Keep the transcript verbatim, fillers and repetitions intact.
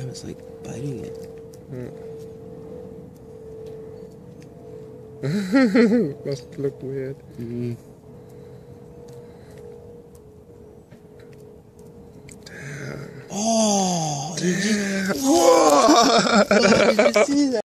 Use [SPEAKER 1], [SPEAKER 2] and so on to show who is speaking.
[SPEAKER 1] Damn, it's like biting it.
[SPEAKER 2] Mm. Must look weird.
[SPEAKER 1] Mm-hmm.
[SPEAKER 2] Damn.
[SPEAKER 1] Oh!
[SPEAKER 2] Damn.
[SPEAKER 1] Did you, oh, God, did you see that?